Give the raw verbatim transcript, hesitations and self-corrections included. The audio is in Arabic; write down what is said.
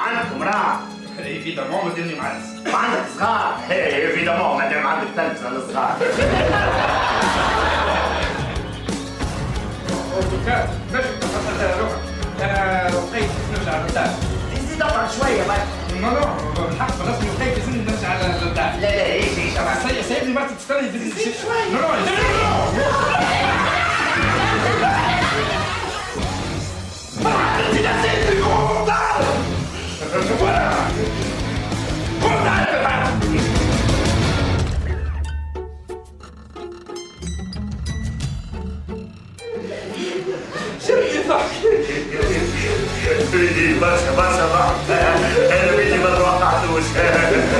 عندك امرأة؟ ايفيدامون مادامني معز. وعندك صغار؟ ايه ايفيدامون مادام عندك تلفزة للصغار. اوتوكاد باش تفصل روحك. انا لقيت نرجع للدار. زيد ابرد شوية برك. نو نو الحق بالرسمي لقيت لازم نرجع للدار. لا لا ايش ايش سيدني مرتي تستني زيد شوية. نو نو Tu l'as fait, le gros mental! Voilà! Mental! شريتك بيدي بس بس انا بيدي ما توقعتوش